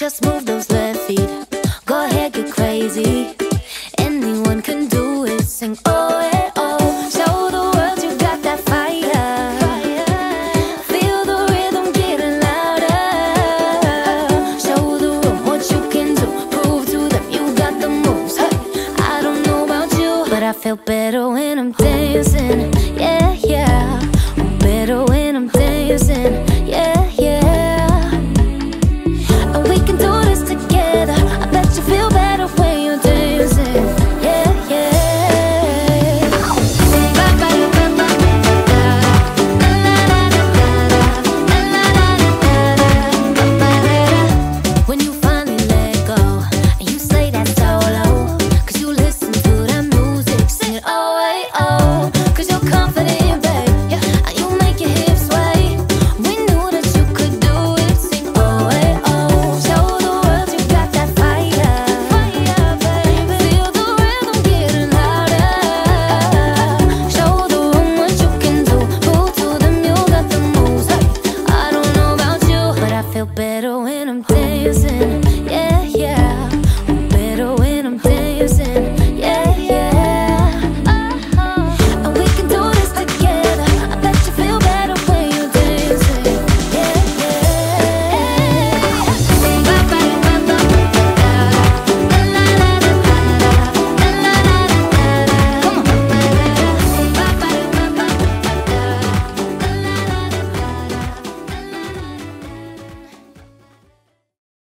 Just move those left feet. Go ahead, get crazy. Anyone can do it. Sing oh, eh, oh. Show the world you got that fire. Feel the rhythm getting louder. Show the room what you can do. Prove to them you got the moves. Hey, I don't know about you, but I feel better when I'm dancing.